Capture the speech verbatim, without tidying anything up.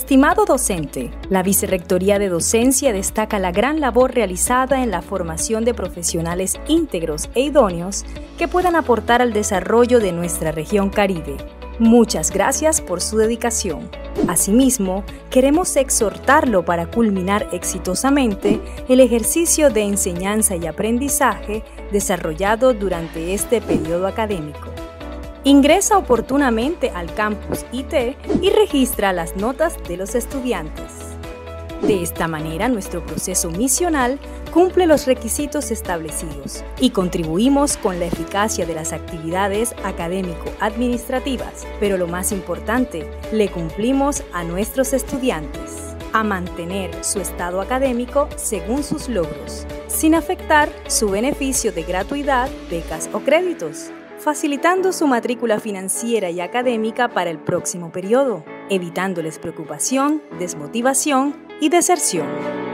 Estimado docente, la Vicerrectoría de Docencia destaca la gran labor realizada en la formación de profesionales íntegros e idóneos que puedan aportar al desarrollo de nuestra región Caribe. Muchas gracias por su dedicación. Asimismo, queremos exhortarlo para culminar exitosamente el ejercicio de enseñanza y aprendizaje desarrollado durante este periodo académico. Ingresa oportunamente al campus I T y registra las notas de los estudiantes. De esta manera, nuestro proceso misional cumple los requisitos establecidos y contribuimos con la eficacia de las actividades académico-administrativas, pero lo más importante, le cumplimos a nuestros estudiantes a mantener su estado académico según sus logros, sin afectar su beneficio de gratuidad, becas o créditos, facilitando su matrícula financiera y académica para el próximo periodo, evitándoles preocupación, desmotivación y deserción.